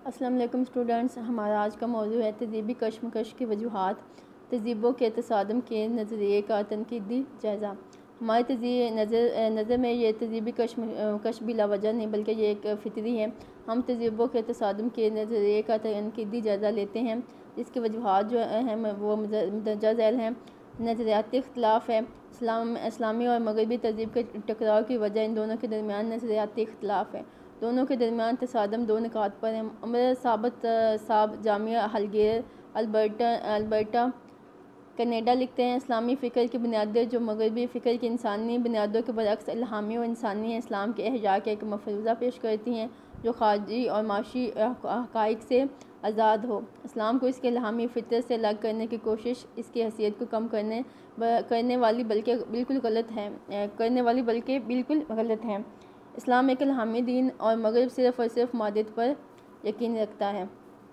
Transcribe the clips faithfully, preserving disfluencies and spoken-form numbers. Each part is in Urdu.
السلام علیکم اسٹوڈنٹس، ہمارا آج کا موضوع ہے تہذیبی کشمکش کی وجوہات، تہذیبوں کے تصادم کے نظریے کا تنقیدی جائزہ۔ ہماری تہذیب نظر نظر میں یہ تہذیبی کشمکش بلا وجہ نہیں بلکہ یہ ایک فطری ہے۔ ہم تہذیبوں کے تصادم کے نظریے کا تنقیدی جائزہ لیتے ہیں، جس کی وجوہات جو اہم وہ مندرجہ ذیل ہیں۔ نظریاتی اختلاف ہے۔ اسلام اسلامی اور مغربی تہذیب کے ٹکراؤ کی وجہ ان دونوں کے درمیان نظریاتی اختلاف ہے۔ دونوں کے درمیان تصادم دو نکات پر ہے۔ عمر ثابت صاحب جامعہ ہلگیر البرٹا البرٹا کینیڈا لکھتے ہیں، اسلامی فکر کی بنیادیں جو مغربی فکر کی انسانی بنیادوں کے برعکس الہامی و انسانی ہیں، اسلام کے احیا کا ایک مفروضہ پیش کرتی ہیں جو خارجی اور معاشی حقائق سے آزاد ہو۔ اسلام کو اس کے الہامی فطرت سے الگ کرنے کی کوشش اس کی حیثیت کو کم کرنے کرنے والی بلکہ بالکل غلط ہے کرنے والی بلکہ بالکل غلط ہے۔ اسلام ایک الہامی دین اور مغرب صرف اور صرف مادیت پر یقین رکھتا ہے۔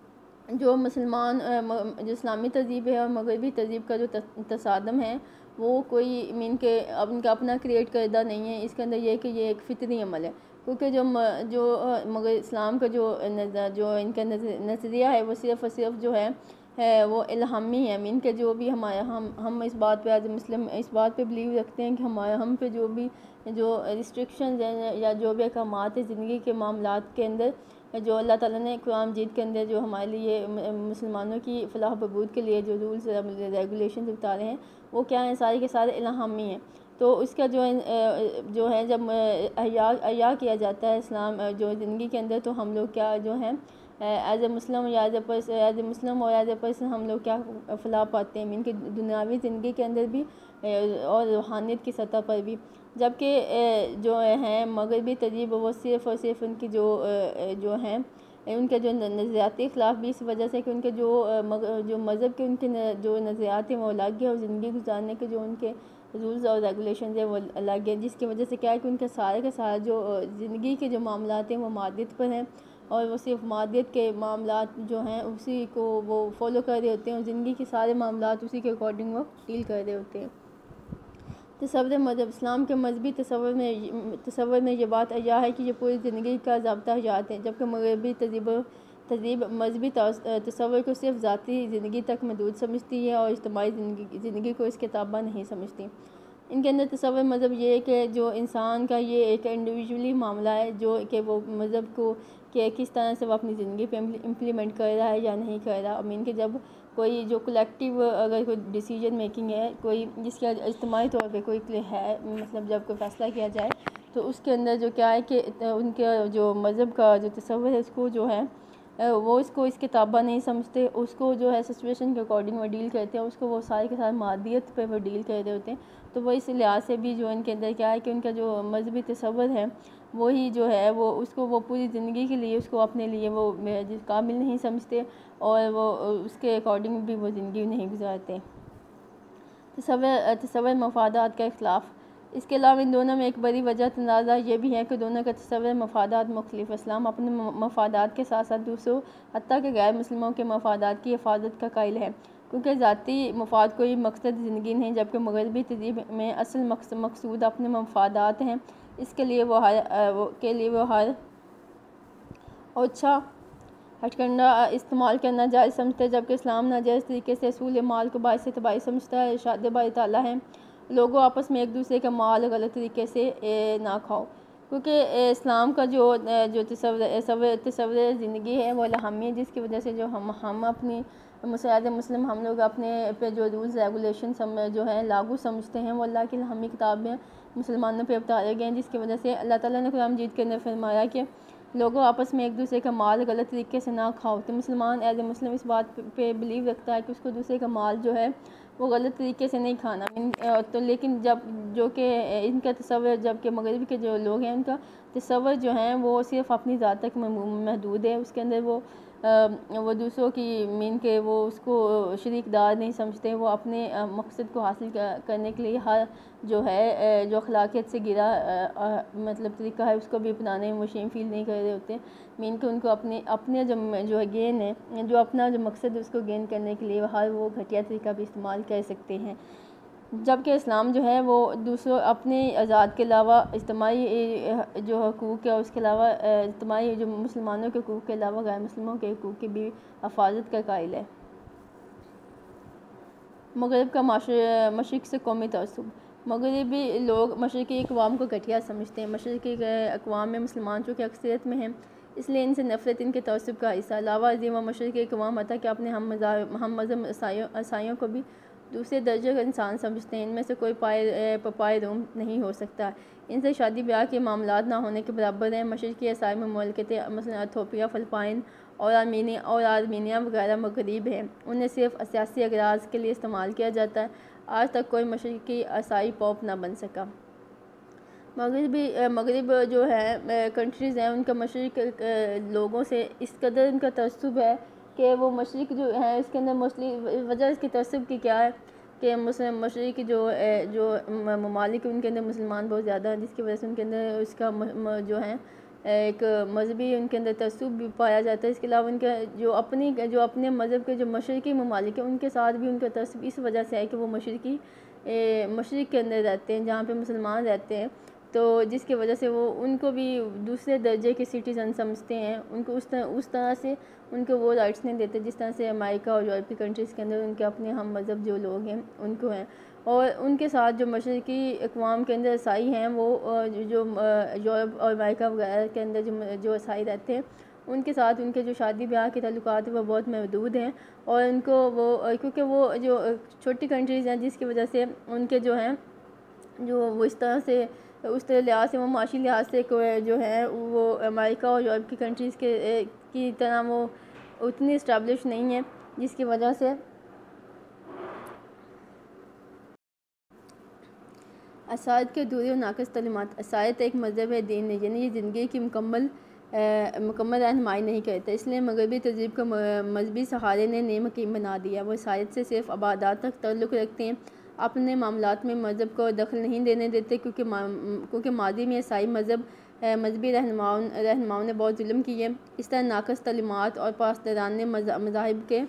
جو مسلمان جو اسلامی تہذیب ہے اور مغربی تہذیب کا جو تصادم ہے وہ کوئی مین کے ان کا اپنا کریٹ کردہ نہیں ہے۔ اس کے اندر یہ کہ یہ ایک فطری عمل ہے، کیونکہ جو جو مگر اسلام کا جو جو ان کا نظریہ ہے وہ صرف اور صرف جو ہے ہے وہ الہامی ہے۔ مین کے جو بھی ہمارا ہم ہم اس بات پہ ایز مسلم اس بات پہ بلیو رکھتے ہیں کہ ہمارا ہم پہ جو بھی جو ریسٹرکشنز ہیں یا جو بھی احکامات ہیں زندگی کے معاملات کے اندر جو اللہ تعالیٰ نے قرآن مجید کے اندر جو ہمارے لیے مسلمانوں کی فلاح و بہبود کے لیے جو رولز ریگولیشنز اتارے ہیں وہ کیا ہیں، سارے کے سارے الہامی ہیں۔ تو اس کا جو جو ہے جب احیا احیا کیا جاتا ہے اسلام جو زندگی کے اندر، تو ہم لوگ کیا جو ہیں ایز اے مسلم یا as a person as a Muslim اور ایز اے پرسن ہم لوگ کیا فلاح پاتے ہیں، ان کی دنیاوی زندگی کے اندر بھی اور روحانیت کی سطح پر بھی۔ جبکہ جو ہیں مغربی تہذیب وہ صرف اور صرف ان کی جو جو ہیں ان کے جو نظریاتی اختلاف بھی اس وجہ سے کہ ان کے جو جو مذہب کے ان کے جو نظریات ہیں وہ الگ ہے اور زندگی گزارنے کے جو ان کے رولز اور ریگولیشنز ہیں وہ الگ ہے، جس کی وجہ سے کیا ہے کہ ان کے سارے کے سارے جو زندگی کے جو معاملات ہیں وہ مادیت پر ہیں اور وہ صرف مادیت کے معاملات جو ہیں اسی کو وہ فالو کر رہے ہوتے ہیں اور زندگی کے سارے معاملات اسی کے اکارڈنگ وہ ڈیل کر رہے ہوتے ہیں۔ تصور مذہب اسلام کے مذہبی تصور میں تصور میں یہ بات احیا ہے کہ یہ پوری زندگی کا ضابطہ حیات ہے، جبکہ مغربی تہذیب تہذیب مذہبی تصور کو صرف ذاتی زندگی تک محدود سمجھتی ہے اور اجتماعی زندگی زندگی کو اس کے تابع نہیں سمجھتی۔ ان کے اندر تصور مذہب یہ ہے کہ جو انسان کا یہ ایک انڈیویجولی معاملہ ہے جو کہ وہ مذہب کو کہ کس طرح سے وہ اپنی زندگی پہ امپلیمنٹ کر رہا ہے یا نہیں کر رہا۔ امین کہ جب کوئی جو کلیکٹیو اگر کوئی ڈیسیجن میکنگ ہے کوئی جس کا اجتماعی طور پہ کوئی ہے مطلب جب کوئی فیصلہ کیا جائے تو اس کے اندر جو کیا ہے کہ ان کے جو مذہب کا جو تصور ہے اس کو جو ہے وہ اس کو اس کے تابع نہیں سمجھتے، اس کو جو ہے سچویشن کے اکارڈنگ وہ ڈیل کرتے ہیں، اس کو وہ سارے کے سارے مادیت پہ وہ ڈیل کر رہے ہوتے ہیں۔ تو وہ اس لحاظ سے بھی جو ان کے اندر کیا ہے کہ ان کا جو مذہبی تصور ہے وہی جو ہے وہ اس کو وہ پوری زندگی کے لیے اس کو اپنے لیے وہ قابل نہیں سمجھتے اور وہ اس کے اکارڈنگ بھی وہ زندگی نہیں گزارتے۔ تصور تصور مفادات کا اختلاف۔ اس کے علاوہ ان دونوں میں ایک بڑی وجہ تنازع یہ بھی ہے کہ دونوں کا تصور مفادات مختلف۔ اسلام اپنے مفادات کے ساتھ ساتھ دوسروں حتیٰ کہ غیر مسلموں کے مفادات کی حفاظت کا قائل ہے، کیونکہ ذاتی مفاد کوئی مقصد زندگی نہیں، جبکہ مغربی تہذیب میں اصل مقصود اپنے مفادات ہیں۔ اس کے لیے وہ ہر کے لیے وہ ہر اوچھا ہتھکنڈا استعمال کرنا جائز سمجھتے ہیں، جبکہ اسلام ناجائز طریقے سے حصول مال کو باعث تباہی سمجھتا ہے۔ ارشاد باری تعالیٰ ہے، لوگوں آپس میں ایک دوسرے کا مال غلط طریقے سے نہ کھاؤ، کیونکہ اسلام کا جو جو تصور تصور زندگی ہے وہ الہامی ہے، جس کی وجہ سے جو ہم ہم اپنی مساعد مسلم ہم لوگ اپنے پہ جو رولز ریگولیشن جو ہیں لاگو سمجھتے ہیں وہ اللہ کی الہامی کتاب میں مسلمانوں پہ اتارے گئے ہیں، جس کی وجہ سے اللہ تعالیٰ نے قرآن مجید کے اندر فرمایا کہ لوگوں آپس میں ایک دوسرے کا مال غلط طریقے سے نہ کھاؤ۔ تو مسلمان ایز اے مسلم اس بات پہ بلیو رکھتا ہے کہ اس کو دوسرے کا مال جو ہے وہ غلط طریقے سے نہیں کھانا۔ تو لیکن جب جو کہ ان کا تصور جب کہ مغرب کے جو لوگ ہیں ان کا تصور جو ہیں وہ صرف اپنی ذات تک محدود ہے، اس کے اندر وہ وہ دوسروں کی مین کے وہ اس کو شریک دار نہیں سمجھتے، وہ اپنے مقصد کو حاصل کرنے کے لیے ہر جو ہے جو اخلاقیت سے گرا مطلب طریقہ ہے اس کو بھی اپنانے میں مشین فیل نہیں کر رہے ہوتے، مین کہ ان کو اپنے اپنے جو جو ہے گین ہے جو اپنا جو مقصد ہے اس کو گین کرنے کے لیے ہر وہ گھٹیا طریقہ بھی استعمال کر سکتے ہیں۔ جبکہ اسلام جو ہے وہ دوسروں اپنے آزاد کے علاوہ اجتماعی جو حقوق ہے اس کے علاوہ اجتماعی جو مسلمانوں کے حقوق کے علاوہ غیر مسلموں کے حقوق کی بھی حفاظت کا قائل ہے۔ مغرب کا مشرق سے قومی تعصب۔ مغربی لوگ مشرقی اقوام کو گھٹیا سمجھتے ہیں۔ مشرقی اقوام میں مسلمان چونکہ اکثریت میں ہیں، اس لیے ان سے نفرت ان کے تعصب کا حصہ۔ علاوہ ازیں وہ مشرقی اقوام حتیٰ کہ اپنے ہم مذہب عیسائیوں کو بھی دوسرے درجے کا انسان سمجھتے ہیں۔ ان میں سے کوئی پائے پپائے روم نہیں ہو سکتا، ان سے شادی بیاہ کے معاملات نہ ہونے کے برابر ہیں۔ مشرقی عیسائی مملکتیں مثلا ایتھوپیا، فلپائن اور آرمینیا اور آرمینیا وغیرہ مغرب ہیں، انہیں صرف سیاسی اغراض کے لیے استعمال کیا جاتا ہے۔ آج تک کوئی مشرقی عیسائی پوپ نہ بن سکا۔ مغربی مغرب جو ہے کنٹریز ہیں، ان کا مشرق لوگوں سے اس قدر ان کا تعصب ہے کہ وہ مشرق جو ہے اس کے اندر موسٹلی وجہ اس کے تعصب کی کیا ہے کہ مسلم مشرق جو جو ممالک ان کے اندر مسلمان بہت زیادہ ہیں، جس کی وجہ سے ان کے اندر اس کا جو ہے ایک مذہبی ان کے اندر تعصب بھی پایا جاتا ہے۔ اس کے علاوہ ان کے جو اپنی جو اپنے مذہب کے جو مشرقی ممالک ہیں ان کے ساتھ بھی ان کا تعصب اس وجہ سے ہے کہ وہ مشرقی مشرق کے اندر رہتے ہیں جہاں پہ مسلمان رہتے ہیں، تو جس کی وجہ سے وہ ان کو بھی دوسرے درجے کے سٹیزن سمجھتے ہیں، ان کو اس طرح اس طرح سے ان کو وہ رائٹس نہیں دیتے جس طرح سے امریکہ اور یورپی کنٹریز کے اندر ان کے اپنے ہم مذہب جو لوگ ہیں ان کو ہیں۔ اور ان کے ساتھ جو مشرقی اقوام کے اندر عیسائی ہیں وہ جو یورپ اور امریکہ وغیرہ کے اندر جو جو عیسائی رہتے ہیں ان کے ساتھ ان کے جو شادی بیاہ کے تعلقات وہ بہت محدود ہیں، اور ان کو وہ کیونکہ وہ جو چھوٹی کنٹریز ہیں جس کی وجہ سے ان کے جو ہیں جو وہ اس طرح سے اس طرح لحاظ سے وہ معاشی لحاظ سے جو ہے وہ امریکہ اور یورپ کی کنٹریز کے کی طرح وہ اتنی اسٹیبلش نہیں ہے، جس کی وجہ سے عیسائیت کے ادھوری اور ناقص تعلیمات۔ عیسائیت ایک مذہب ہے، دین ہے، یعنی یہ زندگی کی مکمل مکمل رہنمائی نہیں کرتا، اس لیے مغربی تہذیب کو مذہبی سہارے نے نیم حکیم بنا دیا۔ وہ عیسائیت سے صرف عبادات تک تعلق رکھتے ہیں، اپنے معاملات میں مذہب کو دخل نہیں دینے دیتے، کیونکہ کیونکہ ماضی میں عیسائی مذہب مذہبی رہنماؤں رہنماؤں نے بہت ظلم کیے۔ اس طرح ناقص تعلیمات اور پاسداران مذاہب کے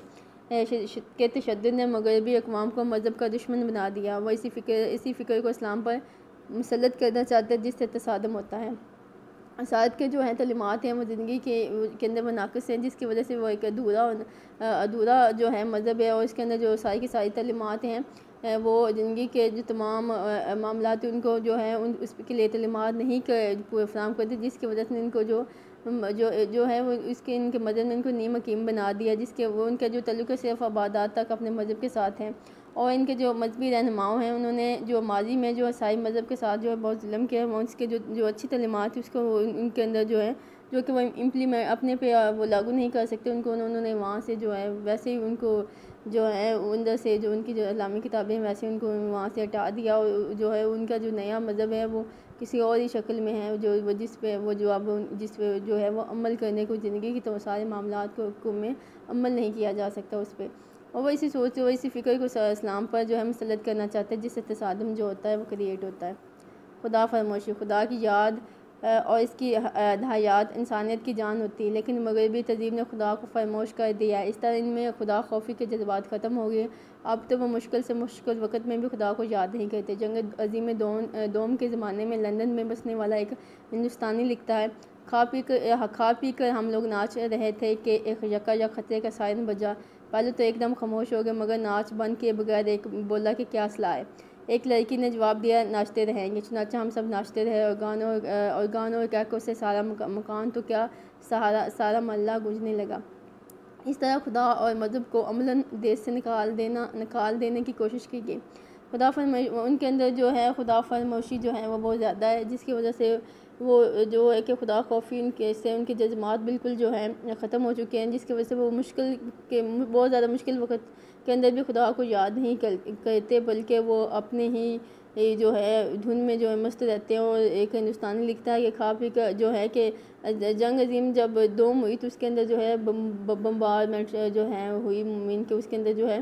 کے تشدد نے مغربی اقوام کو مذہب کا دشمن بنا دیا۔ وہ اسی فکر اسی فکر کو اسلام پر مسلط کرنا چاہتے ہیں جس سے تصادم ہوتا ہے۔ عیسائیت کے جو ہیں تعلیمات ہیں وہ زندگی کے کے اندر وہ ناقص ہیں، جس کی وجہ سے وہ ایک ادھورا ادھورا جو ہے مذہب ہے، اور اس کے اندر جو ساری کی ساری تعلیمات ہیں وہ زندگی کے جو تمام معاملات ان کو جو ہے ان اس کے لیے تعلیمات نہیں فراہم کرتے، جس کی وجہ سے ان کو جو جو جو ہے وہ اس کے ان کے مذہب نے ان کو نیم حکیم بنا دیا، جس کے وہ ان کا جو تعلق ہے صرف عبادات تک اپنے مذہب کے ساتھ ہیں۔ اور ان کے جو مذہبی رہنماؤں ہیں انہوں نے جو ماضی میں جو عیسائی مذہب کے ساتھ جو ہے بہت ظلم کیا ہے، وہ اس کے جو جو اچھی تعلیمات اس کو ان کے اندر جو ہے جو کہ وہ امپلیمنٹ اپنے پہ وہ لاگو نہیں کر سکتے، ان کو انہوں نے وہاں سے جو ہے ویسے ہی ان کو جو ہے اندر سے جو ان کی جو اسلامی کتابیں ویسے ان کو وہاں سے ہٹا دیا، اور جو ہے ان کا جو نیا مذہب ہے وہ کسی اور ہی شکل میں ہے، جو وہ جس پہ وہ جو اب جس پہ جو ہے وہ عمل کرنے کو زندگی کی تو سارے معاملات کو میں عمل نہیں کیا جا سکتا اس پہ، اور وہ اسی سوچ وہ اسی فکر کو اسلام پر جو ہے مسلط کرنا چاہتے ہیں، جس سے تصادم جو ہوتا ہے وہ کریٹ ہوتا ہے۔ خدا فراموشی۔ خدا کی یاد اور اس کی ہدایات انسانیت کی جان ہوتی ہے، لیکن مغربی تہذیب نے خدا کو فراموش کر دیا ہے، اس طرح ان میں خدا خوفی کے جذبات ختم ہو گئے، اب تو وہ مشکل سے مشکل وقت میں بھی خدا کو یاد نہیں کرتے۔ جنگ عظیم دوم کے زمانے میں لندن میں بسنے والا ایک ہندوستانی لکھتا ہے، کھا پی کر کھا پی کر ہم لوگ ناچ رہے تھے کہ ایک یکا یک خطرے کا سائرن بجا، پہلے تو ایک دم خاموش ہو گئے مگر ناچ بند کیے بغیر ایک بولا کہ کیا صلاح ہے۔ ایک لڑکی نے جواب دیا، ناچتے رہیں گے۔ چنانچہ ہم سب ناچتے رہے، اور گانوں اور گانوں اور کہکوں سے سارا مکان تو کیا سہارا سارا محلہ گونجنے لگا۔ اس طرح خدا اور مذہب کو عملاً دیش سے نکال دینا نکال دینے کی کوشش کی گئی۔ خدا فراموشی ان کے اندر جو ہے خدا فراموشی جو ہے وہ بہت زیادہ ہے، جس کی وجہ سے وہ جو ہے کہ خدا خوفی ان کے سے ان کے جذبات بالکل جو ہے ختم ہو چکے ہیں، جس کی وجہ سے وہ مشکل کے بہت زیادہ مشکل وقت کے اندر بھی خدا کو یاد نہیں کرتے، بلکہ وہ اپنے ہی جو ہے دھن میں جو ہے مست رہتے ہیں۔ اور ایک ہندوستانی لکھتا ہے کہ کھا پی کر جو ہے کہ جنگ عظیم جب دوم ہوئی تو اس کے اندر جو ہے بمبارمنٹ جو ہے ہوئی مومن کے، اس کے اندر جو ہے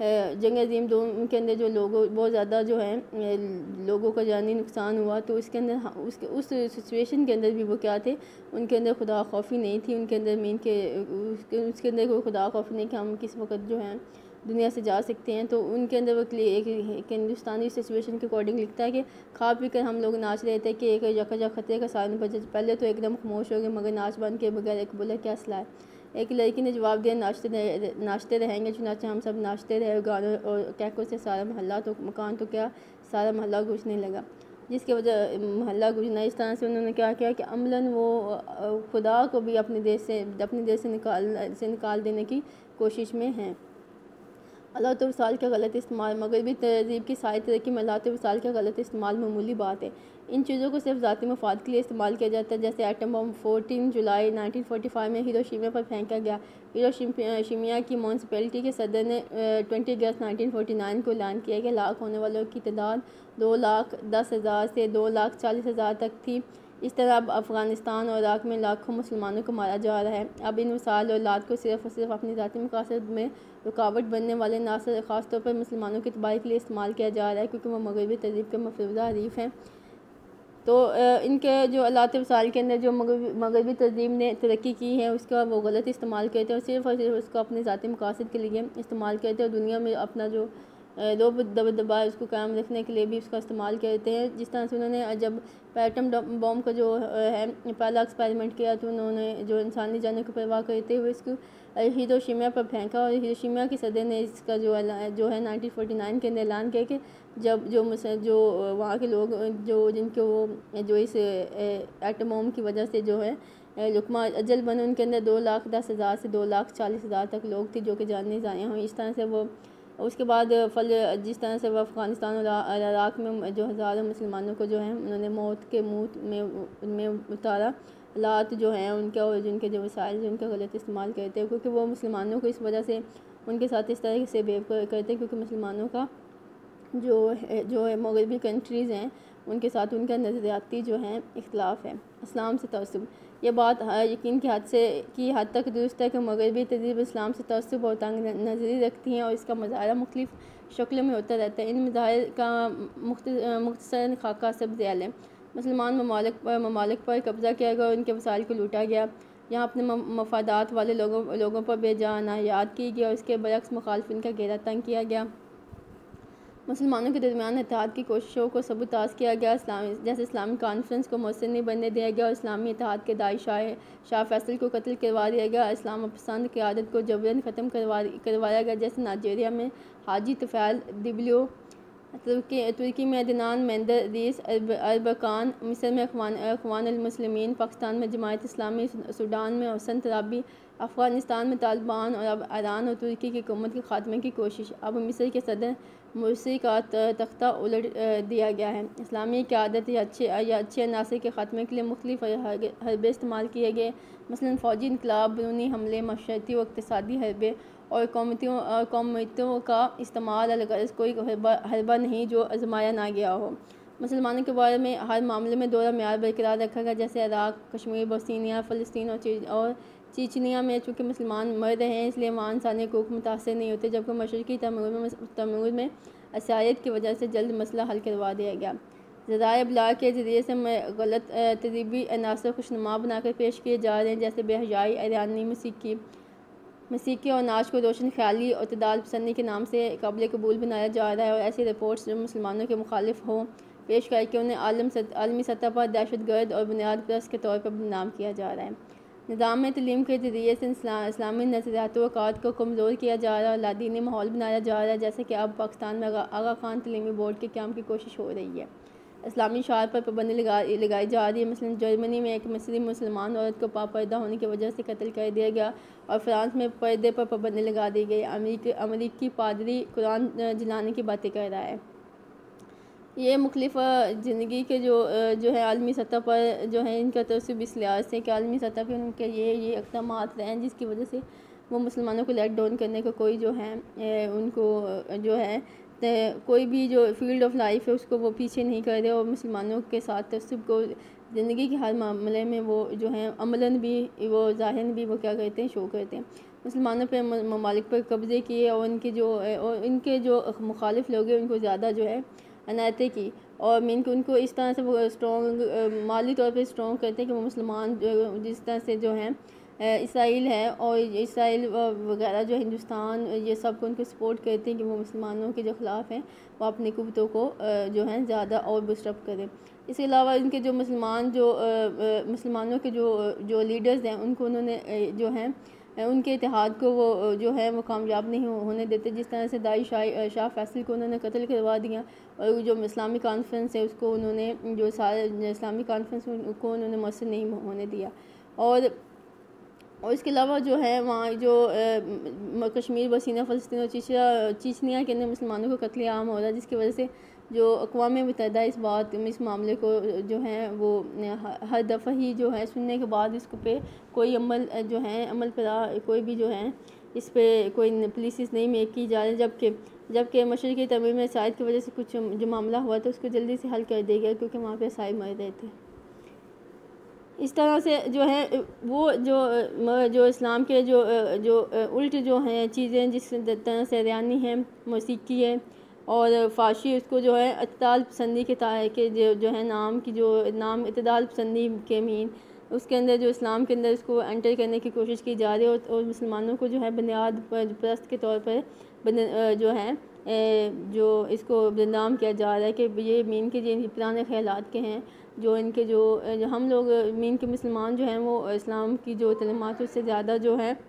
جنگ عظیم دوم کے اندر جو لوگوں بہت زیادہ جو ہے لوگوں کا جانی نقصان ہوا، تو اس کے اندر اس کے اس سچویشن کے اندر بھی وہ کیا تھے، ان کے اندر خدا خوفی نہیں تھی، ان کے اندر مین کے اس کے اندر کوئی خدا خوفی نہیں کہ ہم کس وقت جو ہے دنیا سے جا سکتے ہیں۔ تو ان کے اندر وہ ایک ہندوستانی سچویشن کے اکارڈنگ لکھتا ہے کہ کھا پی کر ہم لوگ ناچ رہے تھے کہ ایک یکا خطرے کا سائرن بجے، پہلے تو ایک دم خاموش ہو گئے مگر ناچ بند کے بغیر ایک بولا کیا اصلاح ہے۔ ایک لڑکی نے جواب دیا ناچتے رہے ناچتے رہیں گے، چنانچہ ہم سب ناچتے رہے، گانوں اور کہکوں سے سارا محلہ تو مکان تو کیا سارا محلہ گونجنے لگا، جس کی وجہ محلہ گونجنا۔ اس طرح سے انہوں نے کیا کیا کہ عملاً وہ خدا کو بھی اپنے دیش سے اپنے دیش سے نکال سے نکال دینے کی کوشش میں ہیں۔ آلات و وسائل کا غلط استعمال، مغربی تہذیب کی ساری ترقی میں آلات و وسائل کا غلط استعمال معمولی بات ہے۔ ان چیزوں کو صرف ذاتی مفاد کے لیے استعمال کیا جاتا ہے، جیسے ایٹم بم چودہ جولائی انیس سو پچاس میں ہیروشیما پر پھینکا گیا۔ ہیروشیما کی میونسپلٹی کے صدر نے بیس اگست انیس سو انچاس کو اعلان کیا کہ ہلاک ہونے والوں کی تعداد دو لاکھ دس ہزار سے دو لاکھ چالیس ہزار تک تھی۔ اس طرح اب افغانستان اور عراق میں لاکھوں مسلمانوں کو مارا جا رہا ہے۔ اب ان وسائل اور آلات کو صرف اور صرف اپنی ذاتی مقاصد میں رکاوٹ بننے والے عناصر خاص طور پر مسلمانوں کی تباہی کے لیے استعمال کیا جا رہا ہے، کیونکہ وہ مغربی تہذیب کے مفروضہ حریف ہیں۔ تو ان کے جو آلات و وسائل کے اندر جو مغربی تہذیب نے ترقی کی ہے اس کا وہ غلط استعمال کرتے ہیں اور صرف اور صرف اس کو اپنے ذاتی مقاصد کے لیے استعمال کرتے ہیں، اور دنیا میں اپنا جو رعب دبدبا اس کو قائم رکھنے کے لیے بھی اس کا استعمال کرتے ہیں۔ جس طرح سے انہوں نے جب ایٹم بم کا جو ہے پہلا ایکسپیریمنٹ کیا تو انہوں نے جو انسانی جانوں کی پرواہ کرتے ہوئے اس کو ہیروشیما پر پھینکا، اور ہیروشیما کے صدر نے اس کا جو جو ہے انیس سو انچاس کے اندر اعلان کیا کہ جب جو جو وہاں کے لوگ جو جن کو وہ جو اس ایٹم بم کی وجہ سے جو ہے لقمہ اجل بنے، ان کے اندر دو لاکھ دس ہزار سے دو لاکھ چالیس ہزار تک لوگ تھے جو کہ جانیں ضائع ہوئیں۔ اس طرح سے وہ اس کے بعد فل جس طرح سے وہ افغانستان اور عراق میں جو ہزاروں مسلمانوں کو جو ہے انہوں نے موت کے منہ میں میں اتارا۔ حالات جو ہیں ان کے اور جن کے جو وسائل جو ان کا غلط استعمال کرتے ہیں، کیونکہ وہ مسلمانوں کو اس وجہ سے ان کے ساتھ اس طرح سے بہیو کرتے ہیں کیونکہ مسلمانوں کا جو ہے جو ہے مغربی کنٹریز ہیں ان کے ساتھ ان کا نظریاتی جو ہیں اختلاف ہے۔ اسلام سے تعصب، یہ بات یقین کی حد سے کی حد تک درست ہے کہ مغربی تہذیب اسلام سے تعصب اور تنگ نظری رکھتی ہیں اور اس کا مظاہرہ مختلف شکلوں میں ہوتا رہتا ہے۔ ان مظاہر کا مختصراً خاکہ سب ذیل ہے۔ مسلمان ممالک پر ممالک پر قبضہ کیا گیا اور ان کے وسائل کو لوٹا گیا، یہاں اپنے مفادات والے لوگوں لوگوں پر بے جا عنایات کی گئی اور اس کے برعکس مخالفین کا گھیرا تنگ کیا گیا۔ مسلمانوں کے درمیان اتحاد کی کوششوں کو سبوتاژ کیا گیا، اسلامی جیسے اسلامی کانفرنس کو مؤثر نہیں بننے دیا گیا اور اسلامی اتحاد کے داعی شاہ شاہ فیصل کو قتل کروا دیا گیا، اسلام پسند قیادت کو جبراً ختم کروایا گیا، جیسے نائجیریا میں حاجی طفیل ڈبلیو، ترکی میں عدنان مندر رئیس اربکان، مصر میں اخوان المسلمین، پاکستان میں جماعت اسلامی، سوڈان میں حسن ترابی، افغانستان میں طالبان، اور اب ایران اور ترکی کی حکومت کے خاتمے کی کوشش۔ اب مصر کے صدر مرسی کا تختہ الٹ دیا گیا ہے۔ اسلامی قیادت یا اچھے یا اچھے عناصر کے خاتمے کے لیے مختلف حربے استعمال کیے گئے، مثلاً فوجی انقلاب، بیرونی حملے، معاشرتی و اقتصادی حربے اور قومیتوں قومیتوں کا استعمال، الغرض کوئی حربہ نہیں جو آزمایا نہ گیا ہو۔ مسلمانوں کے بارے میں ہر معاملے میں دوہرا معیار برقرار رکھا گیا، جیسے عراق، کشمیر، بوسنیا، فلسطین اور چیچنیا میں چونکہ مسلمان مر رہے ہیں اس لیے وہاں انسانی حقوق متاثر نہیں ہوتے، جبکہ مشرقی تیمور میں عیسائیت کی وجہ سے جلد مسئلہ حل کروا دیا گیا۔ ذرائع ابلاغ کے ذریعے سے غلط تہذیبی عناصر خوشنما بنا کر پیش کیے جا رہے ہیں، جیسے بے حیائی، ایرانی موسیقی موسیقی اور ناچ کو روشن خیالی اور اعتدال پسندی کے نام سے قابل قبول بنایا جا رہا ہے، اور ایسی رپورٹس جو مسلمانوں کے مخالف ہوں پیش کر کے انہیں عالم عالمی سطح پر دہشت گرد اور بنیاد پرست کے طور پر بدنام کیا جا رہا ہے۔ نظام تعلیم کے ذریعے سے اسلامی نظریات و عقائد کو کمزور کیا جا رہا ہے اور لادینی ماحول بنایا جا رہا ہے، جیسے کہ اب پاکستان میں آغا خان تعلیمی بورڈ کے قیام کی کوشش ہو رہی ہے۔ اسلامی شعائر پر پابندی لگائی جا رہی ہے، مثلاً جرمنی میں ایک مصری مسلمان عورت کو پاپردہ ہونے کی وجہ سے قتل کر دیا گیا، اور فرانس میں پردے پر پابندی لگا دی گئی۔ امریکی امریکی پادری قرآن جلانے کی باتیں کر رہا ہے۔ یہ مختلف زندگی کے جو جو ہے عالمی سطح پر جو ہے ان کا تعصب اس لحاظ سے کہ عالمی سطح پہ ان کے یہ یہ اقدامات رہے ہیں جس کی وجہ سے وہ مسلمانوں کو لیٹ ڈاؤن کرنے کا کوئی جو ہے ان کو جو ہے کوئی بھی جو فیلڈ آف لائف ہے اس کو وہ پیچھے نہیں کر رہے، اور مسلمانوں کے ساتھ تعصب کو زندگی کے ہر معاملے میں وہ جو ہے عملاً بھی وہ ظاہراً بھی وہ کیا کرتے ہیں شو کرتے ہیں۔ مسلمانوں پہ ممالک پر قبضے کیے اور ان کے جو اور ان کے جو مخالف لوگ ہیں ان کو زیادہ جو ہے عنایتیں کی، اور مین کو ان کو اس طرح سے وہ اسٹرانگ مالی طور پہ اسٹرانگ کرتے ہیں کہ وہ مسلمان جس طرح سے جو ہیں اسرائیل ہے اور اسرائیل وغیرہ جو ہندوستان یہ سب کو ان کو سپورٹ کرتے ہیں کہ وہ مسلمانوں کے جو خلاف ہیں وہ اپنی قوتوں کو جو ہیں زیادہ اور بسٹرپ کریں۔ اس کے علاوہ ان کے جو مسلمان جو مسلمانوں کے جو جو لیڈرز ہیں ان کو انہوں نے جو ہیں ان کے اتحاد کو وہ جو ہے وہ کامیاب نہیں ہونے دیتے، جس طرح سے داعی شاہ شاہ فیصل کو انہوں نے قتل کروا دیا، اور جو اسلامی کانفرنس ہے اس کو انہوں نے جو سارے اسلامی کانفرنس کو انہوں نے مؤثر نہیں ہونے دیا۔ اور اور اس کے علاوہ جو ہے وہاں جو کشمیر بسینہ فلسطین اور چیچیا چیچنیا کے اندر مسلمانوں کو قتل عام ہو رہا ہے، جس کی وجہ سے جو اقوام متحدہ اس بات اس معاملے کو جو ہے وہ ہر دفعہ ہی جو ہے سننے کے بعد اس پہ کوئی عمل جو ہے عمل پیرا کوئی بھی جو ہے اس پہ کوئی پالیسیز نہیں میک کی جا رہی، جبکہ جبکہ مشرقی تمیم میں عیسائیت کی وجہ سے کچھ جو معاملہ ہوا تھا اس کو جلدی سے حل کر دیا گیا، کیونکہ وہاں پہ عیسائی مر رہے تھے۔ اس طرح سے جو ہے وہ جو جو اسلام کے جو جو الٹ جو ہیں چیزیں جس طرح سے ریانی ہے، موسیقی ہے اور فحاشی، اس کو جو ہے اعتدال پسندی کے کے جو جو ہے نام کی جو نام اعتدال پسندی کے مین اس کے اندر جو اسلام کے اندر اس کو انٹر کرنے کی کوشش کی جا رہی ہے، اور مسلمانوں کو جو ہے بنیاد پرست کے طور پر جو ہے جو اس کو بدنام کیا جا رہا ہے کہ یہ مین کے جو پرانے خیالات کے ہیں، جو ان کے جو ہم لوگ مین کے مسلمان جو ہیں وہ اسلام کی جو تعلیمات اس سے زیادہ جو ہے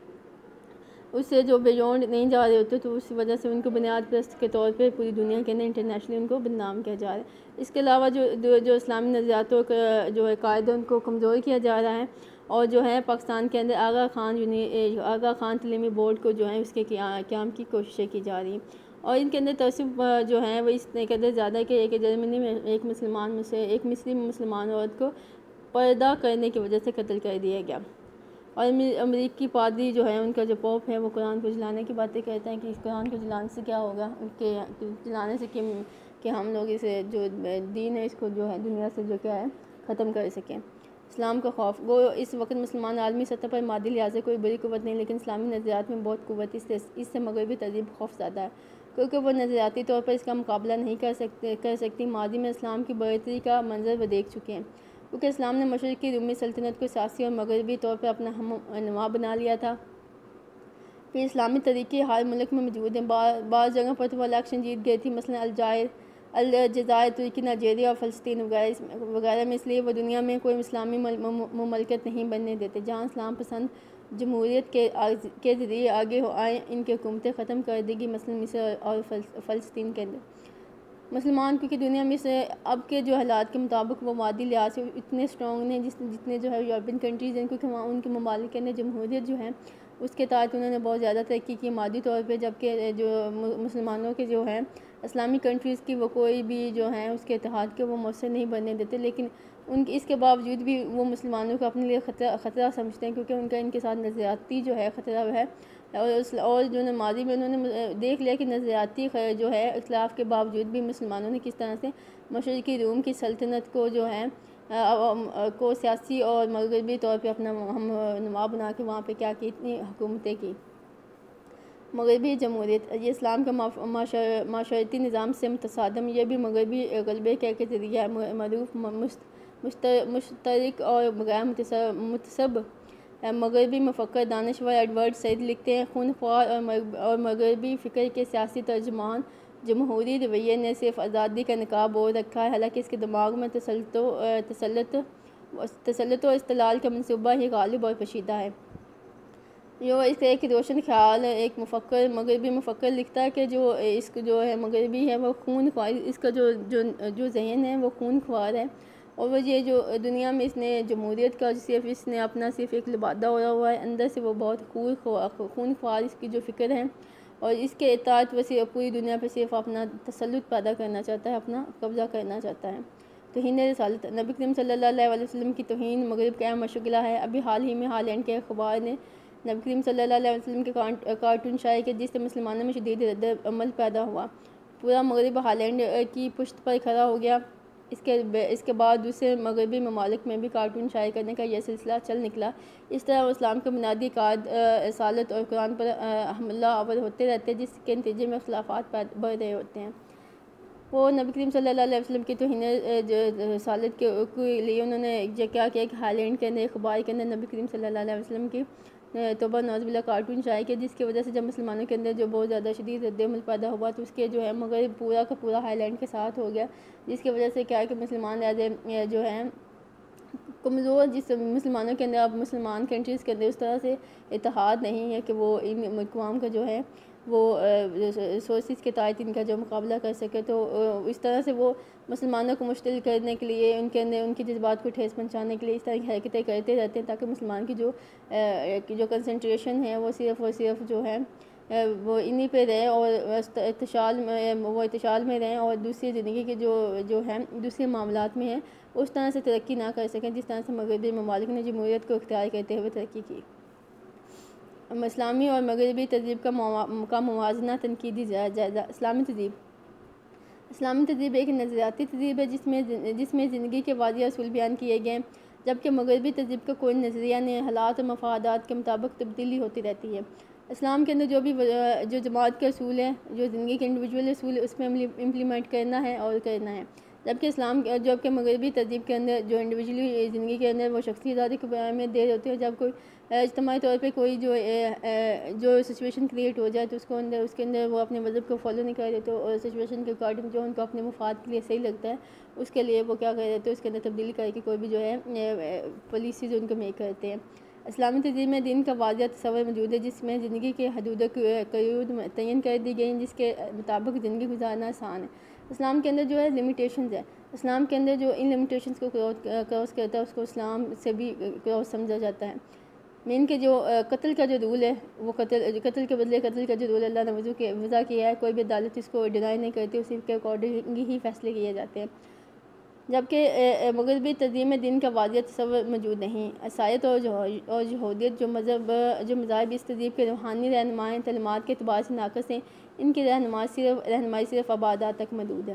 اس سے جو بیونڈ نہیں جا رہے ہوتے، تو اس وجہ سے ان کو بنیاد پرست کے طور پہ پوری دنیا کے اندر انٹرنیشنلی ان کو بدنام کیا جا رہا ہے۔ اس کے علاوہ جو جو اسلامی نظریاتوں کا جو قاعدہ ان کو کمزور کیا جا رہا ہے، اور جو ہے پاکستان کے اندر آغا خان آغا خان تعلیمی بورڈ کو جو ہے اس کے قیام کی کوششیں کی جا رہی ہیں، اور ان کے اندر تعصب جو ہے وہ اس قدر زیادہ کہ ایک جرمنی میں ایک مسلمان میں سے ایک مصری مسلمان عورت کو پردہ کرنے کی وجہ سے قتل کر دیا گیا۔ اور امریکی پادری جو ہے ان کا جو پوپ ہے وہ قرآن کو جلانے کی باتیں کہتے ہیں کہ اس قرآن کو جلانے سے کیا ہوگا، کہ جلانے سے کہ کہ ہم لوگ اسے جو دین ہے اس کو جو ہے دنیا سے جو کیا ہے ختم کر سکیں۔ اسلام کا خوف، وہ اس وقت مسلمان عالمی سطح پر مادی لحاظ سے کوئی بڑی قوت نہیں، لیکن اسلامی نظریات میں بہت قوت اس سے اس سے مغربی تہذیب خوف زیادہ ہے، کیونکہ وہ نظریاتی طور پر اس کا مقابلہ نہیں کر سکتے کر سکتی ماضی میں اسلام کی برتری کا منظر وہ دیکھ چکے ہیں، کیونکہ اسلام نے مشرقی رومی سلطنت کو سیاسی اور مغربی طور پر اپنا ہم نوا بنا لیا تھا۔ پھر اسلامی طریقے ہر ملک میں موجود ہیں، بعض جگہوں پر تو وہ الیکشن جیت گئی تھی، مثلا الجائر الجزائر، ترکی، نائجیریا اور فلسطین وغیرہ وغیرہ میں، اس لیے وہ دنیا میں کوئی اسلامی مملکت نہیں بننے دیتے جہاں اسلام پسند جمہوریت کے کے ذریعے آگے ہو آئیں ان کی حکومتیں ختم کر دے گی، مثلا مصر اور فلسطین کے اندر۔ مسلمان کیونکہ دنیا میں سے اب کے جو حالات کے مطابق وہ مادی لحاظ سے اتنے اسٹرانگ ہیں جس جتنے جو ہے یورپین کنٹریز ہیں، کیونکہ وہاں ان کے ممالک کے اندر جمہوریت جو ہے اس کے تحت انہوں نے بہت زیادہ ترقی کی مادی طور پہ، جبکہ جو مسلمانوں کے جو ہے اسلامی کنٹریز کی وہ کوئی بھی جو ہیں اس کے اتحاد کے وہ مؤثر نہیں بننے دیتے، لیکن ان اس کے باوجود بھی وہ مسلمانوں کو اپنے لیے خطرہ خطرہ سمجھتے ہیں، کیونکہ ان کا ان کے ساتھ نظریاتی جو ہے خطرہ ہے، اور اور جو ماضی میں انہوں نے دیکھ لیا کہ نظریاتی جو ہے اختلاف کے باوجود بھی مسلمانوں نے کس طرح سے مشرقی روم کی سلطنت کو جو ہے کو سیاسی اور مغربی طور پہ اپنا ہم نما بنا کے وہاں پہ کیا کی، اتنی حکومتیں کی۔ مغربی جمہوریت، یہ اسلام کا معاشرتی نظام سے متصادم، یہ بھی مغربی غلبے کے ذریعہ معروف مشترک اور غیر متصب۔ مغربی مفکر دانشور ایڈورڈ سعید لکھتے ہیں، خونخوار اور مغربی فکر کے سیاسی ترجمان جمہوری رویے نے صرف آزادی کا نقاب اوڑھ رکھا ہے، حالانکہ اس کے دماغ میں تسلط تسلط و استحلال کا منصوبہ ہی غالب اور پوشیدہ ہے۔ یہ اس کا ایک روشن خیال ہے، ایک مفکر مغربی مفکر لکھتا ہے کہ جو اس جو ہے مغربی ہے وہ خون خوار، اس کا جو جو جو ذہن ہے وہ خون خوار ہے، اور وہ یہ جو دنیا میں اس نے جمہوریت کا صرف اس نے اپنا صرف ایک لبادہ اڑا ہوا ہے، اندر سے وہ بہت خون خوار اس کی جو فکر ہے، اور اس کے اطاعت وہ صرف پوری دنیا پہ صرف اپنا تسلط پیدا کرنا چاہتا ہے، اپنا قبضہ کرنا چاہتا ہے۔ توہین رسالت، نبی کریم صلی اللہ علیہ وسلم کی توہین مغرب کا اہم مشغلہ ہے۔ ابھی حال ہی میں ہالینڈ کے اخبار نے نبی کریم صلی اللہ علیہ وسلم کے کارٹون شائع کیے، جس سے مسلمانوں میں شدید رد عمل پیدا ہوا، پورا مغرب ہالینڈ کی پشت پر کھڑا ہو گیا۔ اس کے اس کے بعد دوسرے مغربی ممالک میں بھی کارٹون شائع کرنے کا یہ سلسلہ چل نکلا۔ اس طرح وہ اسلام کے بنیادی قائد رسالت اور قرآن پر حملہ آور ہوتے رہتے ہیں، جس کے نتیجے میں اختلافات بڑھ رہے ہوتے ہیں۔ وہ نبی کریم صلی اللہ علیہ وسلم کی توہین رسالت کے لیے انہوں نے جو کیا کیا کہ ہالینڈ کے اندر اخبار کے اندر نبی کریم صلی اللہ علیہ وسلم کی توبہ نعوذ باللہ کارٹون شائع کیا، جس کی وجہ سے جب مسلمانوں کے اندر جو بہت زیادہ شدید رد عمل پیدا ہوا تو اس کے جو ہے مگر پورا کا پورا ہالینڈ کے ساتھ ہو گیا، جس کی وجہ سے کیا ہے کہ مسلمان جو ہیں کمزور، جس مسلمانوں کے اندر اب مسلمان کنٹریز کے اندر اس طرح سے اتحاد نہیں ہے کہ وہ ان اقوام کا جو ہے وہ ریسورسز کے تحت ان کا جو مقابلہ کر سکے، تو اس طرح سے وہ مسلمانوں کو مشتعل کرنے کے لیے ان کے اندر ان کی جذبات کو ٹھیس پہنچانے کے لیے اس طرح کی حرکتیں کرتے رہتے ہیں تاکہ مسلمان کی جو جو کنسنٹریشن ہے وہ صرف اور صرف جو ہے وہ انہی پہ رہے اور اتشال میں وہ اتشال میں رہیں اور دوسری زندگی کے جو جو ہے دوسرے معاملات میں ہیں اس طرح سے ترقی نہ کر سکیں جس طرح سے مغربی ممالک نے جمہوریت کو اختیار کرتے ہوئے ترقی کی۔ اسلامی اور مغربی تہذیب کا کا موازنہ تنقیدی جائزہ۔ اسلامی تہذیب اسلامی تہذیب ایک نظریاتی تہذیب ہے جس میں جس میں زندگی کے واضح اصول بیان کیے گئے، جبکہ مغربی تہذیب کا کوئی نظریہ نہیں، حالات اور مفادات کے مطابق تبدیلی ہوتی رہتی ہے۔ اسلام کے اندر جو بھی جو جماعت کے اصول ہیں، جو زندگی کے انڈیویجول اصول ہے، اس میں امپلیمنٹ کرنا ہے اور کرنا ہے، جبکہ اسلام جبکہ مغربی تہذیب کے اندر جو انڈیویجولی زندگی کے اندر وہ شخصی آزادی کو اہمیت دے ہوتے ہیں۔ جب کوئی اجتماعی طور پہ کوئی جو جو سچویشن کریٹ ہو جائے تو اس کو اندر اس کے اندر وہ اپنے مذہب کو فالو نہیں کر دیتے، اور سچویشن کے اکارڈنگ جو ان کو اپنے مفاد کے لیے صحیح لگتا ہے اس کے لیے وہ کیا کر دیتے ہیں، اس کے اندر تبدیلی کر کے کوئی بھی جو ہے پالیسیز ان کو میک کرتے ہیں۔ اسلامی تہذیب میں دین کا واضح تصور موجود ہے جس میں زندگی کے حدود قیود تعین کر دی گئی جس کے مطابق زندگی گزارنا آسان ہے۔ اسلام کے اندر جو ہے لمیٹیشنز ہے، اسلام کے اندر جو ان لمیٹیشنز کو کراس کرتا ہے اس کو اسلام سے بھی کراس سمجھا جاتا ہے۔ مین کے جو قتل کا جو رول ہے وہ قتل قتل کے بدلے قتل کا جو رول اللہ نے وضو کے وضع کیا ہے، کوئی بھی عدالت اس کو ڈینائی نہیں کرتی، اسی کے اکارڈنگ ہی فیصلے کیے جاتے ہیں، جبکہ مغربی تہذیب میں دین کا واضح تصور موجود نہیں۔ عیسائیت اور اور یہودیت جو مذہب جو مذاہب اس تہذیب کے روحانی رہنمائی تعلیمات کے اعتبار سے ناقص ہیں، ان کی رہنمائی صرف رہنمائی صرف عبادات تک محدود ہے،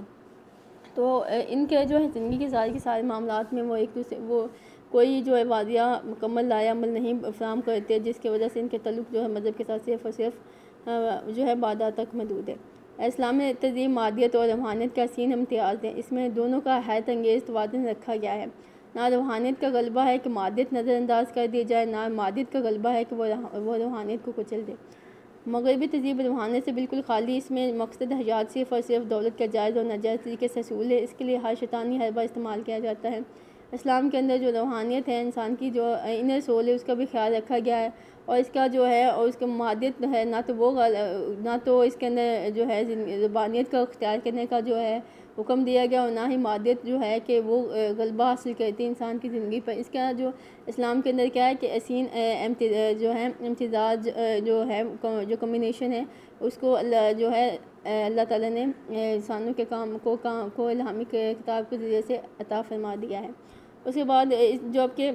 تو ان کے جو ہے زندگی کے سارے کے سارے معاملات میں وہ ایک دوسرے وہ کوئی جو ہے واضح مکمل لایا عمل نہیں فراہم کرتے، جس کی وجہ سے ان کے تعلق جو ہے مذہب کے ساتھ صرف اور صرف جو ہے عبادات تک محدود ہے۔ اسلامی تہذیب مادیت اور روحانیت کا حسین امتیاز ہے، اس میں دونوں کا حیرت انگیز توازن رکھا گیا ہے، نہ روحانیت کا غلبہ ہے کہ مادیت نظر انداز کر دی جائے، نہ مادیت کا غلبہ ہے کہ وہ روحانیت کو کچل دے۔ مغربی تہذیب روحانیت سے بالکل خالی، اس میں مقصد حیات صرف اور صرف دولت کا جائز اور ناجائز طریقے سے حصول ہے، اس کے لیے ہر شیطانی حربہ استعمال کیا جاتا ہے۔ اسلام کے اندر جو روحانیت ہے، انسان کی جو انر سول ہے، اس کا بھی خیال رکھا گیا ہے، اور اس کا جو ہے اور اس کا مادیت ہے نہ تو وہ نہ تو اس کے اندر جو ہے زبانیت کا اختیار کرنے کا جو ہے حکم دیا گیا، اور نہ ہی مادیت جو ہے کہ وہ غلبہ حاصل کرتی انسان کی زندگی پر۔ اس کا جو اسلام کے اندر کیا ہے کہ حسین جو ہے امتزاج جو ہے جو کمبینیشن ہے اس کو جو ہے اللہ تعالیٰ نے انسانوں کے کام کو کو الہامی کتاب کے ذریعے سے عطا فرما دیا ہے۔ اس کے بعد جو کہ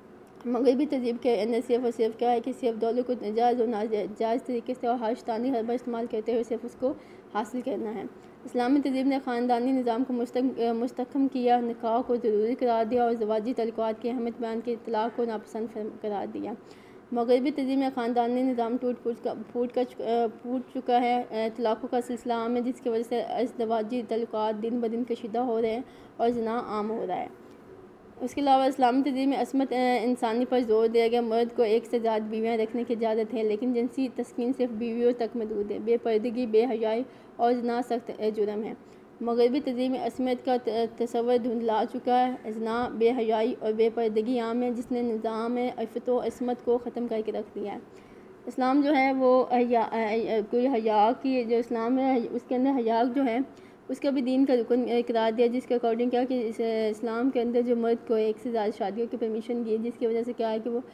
مغربی تہذیب کے اندر صرف اور صرف کیا ہے کہ صرف دولت کو جائز اور ناجائز طریقے سے اور ہر شیطانی حربہ استعمال کرتے ہوئے صرف اس کو حاصل کرنا ہے۔ اسلامی تہذیب نے خاندانی نظام کو مستحکم کیا، نکاح کو ضروری قرار دیا اور زواجی تعلقات کی اہمیت بیان کی، طلاق کو ناپسند قرار دیا۔ مغربی تہذیب میں خاندانی نظام ٹوٹ پھوٹ پھوٹ چکا ہے، طلاقوں کا سلسلہ عام ہے، جس کی وجہ سے ازدواجی تعلقات دن بدن کشیدہ ہو رہے ہیں اور زنا عام ہو رہا ہے۔ اس کے علاوہ اسلامی تہذیب میں عصمت انسانی پر زور دیا گیا، مرد کو ایک سے زیادہ بیویاں رکھنے کی اجازت ہے، لیکن جنسی تسکین صرف بیویوں تک محدود ہے۔ بے پردگی، بے حیائی اور زنا سخت جرم ہے۔ مغربی تہذیب میں عصمت کا تصور دھندلا چکا ہے، زنا، بے حیائی اور بے پردگی عام ہے، جس نے نظام عفت و عصمت کو ختم کر کے رکھ دیا ہے۔ اسلام جو ہے وہ کوئی حیا کی جو اسلام ہے اس کے اندر حیا جو ہے اس کا بھی دین کا رکن قرار دیا، جس کے اکارڈنگ کیا کہ اسلام کے اندر جو مرد کو ایک سے زیادہ شادیوں کی پرمیشن دی، جس کی وجہ سے کیا ہے کہ وہ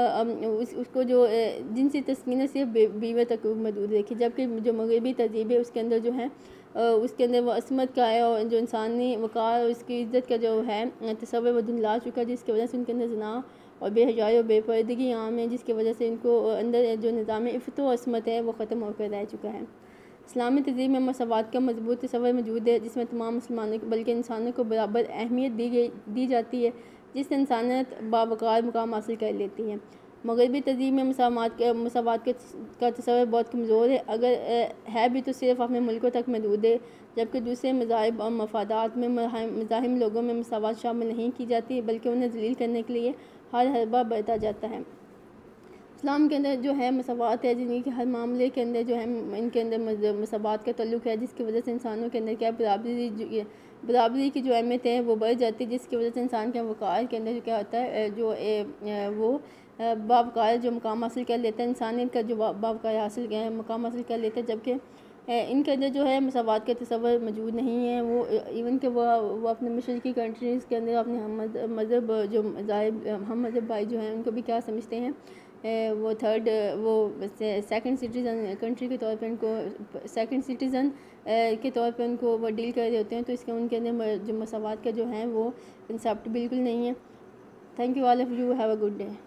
اس اس کو جو جنسی تسکین صرف بیوے تک محدود رکھی، جبکہ جو مغربی تہذیب ہے اس کے اندر جو ہے اس کے اندر وہ عصمت کا ہے اور جو انسانی وقار اور اس کی عزت کا جو ہے تصور وہ دھندلا چکا، جس کی وجہ سے ان کے اندر زنا اور بے حیائی اور بے پردگی عام ہے، جس کی وجہ سے ان کو اندر جو نظام عفت و عصمت ہے وہ ختم ہو کر رہ چکا ہے۔ اسلامی تہذیب میں مساوات کا مضبوط تصور موجود ہے، جس میں تمام مسلمانوں بلکہ انسانوں کو برابر اہمیت دی گئی دی جاتی ہے، جس سے انسانیت باوقار مقام حاصل کر لیتی ہے۔ مغربی تہذیب میں مساوات کے مساوات کے کا تصور بہت کمزور ہے، اگر ہے بھی تو صرف اپنے ملکوں تک محدود ہے، جبکہ دوسرے مذاہب اور مفادات میں مزاحم لوگوں میں مساوات شامل نہیں کی جاتی، بلکہ انہیں ذلیل کرنے کے لیے ہر حربہ برتا جاتا ہے۔ اسلام کے اندر جو ہے مساوات ہے، جن کے ہر معاملے کے اندر جو ہے ان کے اندر مساوات کا تعلق ہے، جس کی وجہ سے انسانوں کے اندر کیا برابری برابری کی جو اہمیت ہے وہ بڑھ جاتی ہے، جس کی وجہ سے انسان کے وقار کے اندر جو کیا ہوتا ہے جو وہ باوقار جو مقام حاصل کر لیتا ہے، انسانیت کا جو باوقار حاصل مقام حاصل کر لیتا ہے، جبکہ ان کے اندر جو ہے مساوات کے تصور موجود نہیں ہیں۔ وہ ایون کہ وہ وہ اپنے مشرقی کنٹریز کے اندر اپنے ہم مذہب جو مذاہب ہم مذہب بھائی جو ہیں ان کو بھی کیا سمجھتے ہیں، وہ تھرڈ وہ سیکنڈ سٹیزن کنٹری کے طور پہ ان کو سیکنڈ سٹیزن کے طور پہ ان کو وہ ڈیل کر رہے ہوتے ہیں، تو اس کے ان کے اندر جو مساوات کا جو ہیں وہ کنسیپٹ بالکل نہیں ہے۔ Thank you all of you, have a good day.